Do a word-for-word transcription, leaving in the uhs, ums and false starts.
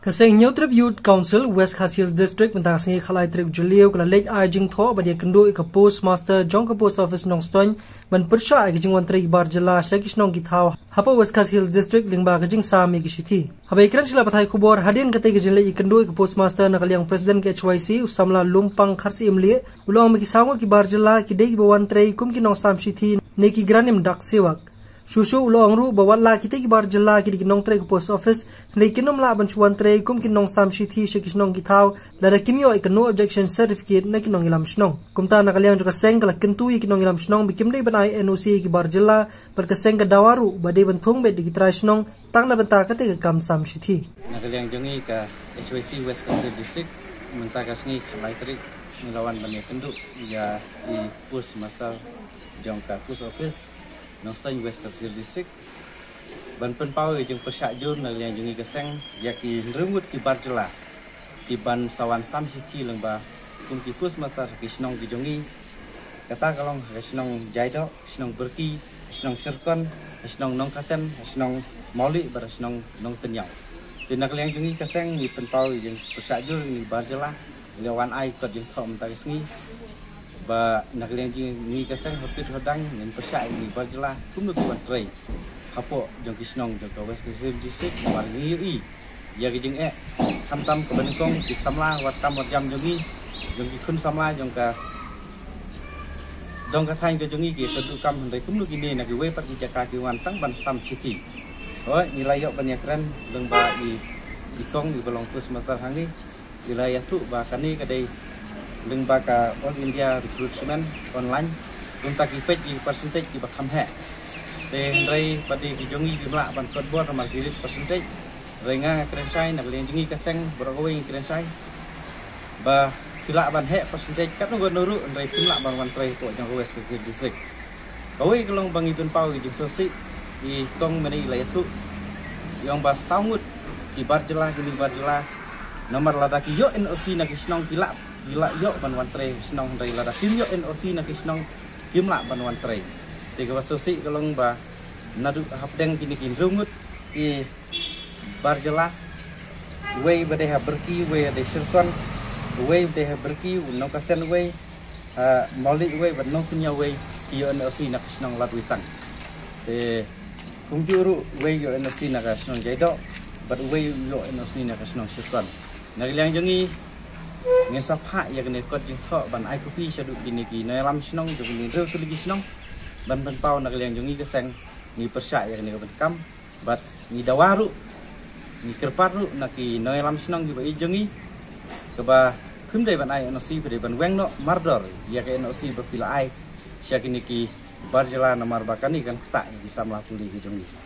Kaseng New Trip Youth Council West Khasil District mentang khalai trip Julio kala late ai jing tho badia kendo ka postmaster jong ka post office nong stoin ban persha ai jing wantri bar jala shakish nong githau hapa West Khasil District lingba ka jing sami ki shithi habai kran chila pathai khubor hadin ka te ka jing le kendo ka postmaster na kalyang president ke H Y C usamla lumpang kharsi imli ulong mi ki sango ki bar jala ki dei ba wantri kum ki nong sam shithi ne ki granim dak sewak Shushu ulong ru bawat la kita ki bar jala ki di nong tre ko post office nei kinom la ban chuan tre kum ki nong sam shi thi she ki nong ki thau la da kimyo ik no objection certificate na ki nong ilam shnong kumta na kalyang jo ka seng kala kintu ki nong ilam shnong bikim dei ban ai N O C ki bar jala par ka seng ka dawaru ba dei ban thong be di tra shnong tang na ban ta ka te ka kam sam shi thi na kalyang jongi ka H Y C West Khasil District menta ka sngi khalai tri lawan ban kendu ya di post master jong ka post office Nongsan West Khasil District ban pen pau jeung persyak jur na yang jungi keseng yaki remut ki bar jela ki ban sawan sam sici lengba kum ki kus master ki snong ki jongi kata kalong snong jaido snong berki snong serkon snong nong kasen snong moli bar snong nong tenyau tinak yang jungi keseng ni pen pau jeung persyak jur ni bar jela lewan ai kot jeung thom ta sngi ba nak liang jing ni kasang hopit hodang nen persyak ni barjala kum tu antrai hapo jong kisnong jong ka West Khasil District war ni i ya ki jing e tham tam ka bankong ki samla wat tam wat jam jongi jong ki khun samla jong ka dong ka thain ka jongi ki tentu kam handai kum lu ki ni na ki we pat ki jaka ki wan tang ban sam city oi ni layok banyak kran leng ba i i kong di belong pus master hangi wilayah tu ba kani kadai lưng ba cả All India Recruitment online chúng ta ký phết gì percentage gì bạc khăm hẹ để đây bắt đi cái giống như cái lạ bằng code board mà cái percentage rồi nga kren sai nạp liền giống như cái xanh broadway kren sai và cái lạ bằng hẹ percentage các nó gần nô rự rồi cái lạ bằng bằng tray của trong West Khasil District đối cái long bằng ibn pau cái số sĩ thì công mình đi lấy thuốc yang ba sáu ngút cái bar jela cái bar jela nomor lada cái yo N O C na cái snong cái lạ gila yo ban wan tre snong dai la da kim yo N O C na ki snong kim la ban wan tre te ka sosi kalong ba nadu hapdeng kini kin rungut ki barjala way ba de ha berki way de shirkon way de ha berki no ka sen way mali way ba no kunya way ki yo N O C na ki snong la witang te kung juru way yo N O C na ka snong jaido but way yo N O C na ka snong shirkon na liang jongi ngesap hak ya kene kot jing tho ban ai kopi sadu kini ki na lam snong jong ni reu tu lagi snong ban ban pau nak liang jongi keseng ni persyak ya kene ban kam bat ni dawaru ni kerparu nak ki na lam snong ji ba jongi ke ba khum dei ban ai N O C bre ban weng no mardor ya ke N O C ba pila ai sya kini ki barjala namar bakani kan tak bisa melapuli ki jongi